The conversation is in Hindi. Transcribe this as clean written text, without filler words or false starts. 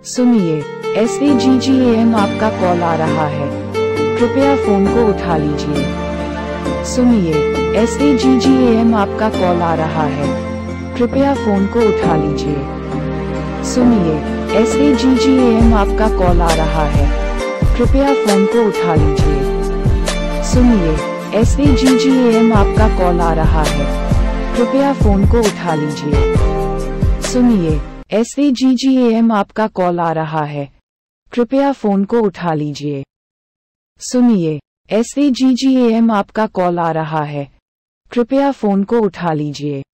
सुनिए, SAGGAM आपका कॉल आ रहा है, कृपया फोन को उठा लीजिए। सुनिए, SAGGAM आपका कॉल आ रहा है, कृपया फोन को उठा लीजिए। सुनिए, SAGGAM आपका कॉल आ रहा है, कृपया फोन को उठा लीजिए। सुनिए, SAGGAM आपका कॉल आ रहा है, कृपया फोन को उठा लीजिए। सुनिए, SAGGAM आपका कॉल आ रहा है, कृपया फोन को उठा लीजिए। सुनिए, SAGGAM आपका कॉल आ रहा है, कृपया फोन को उठा लीजिए।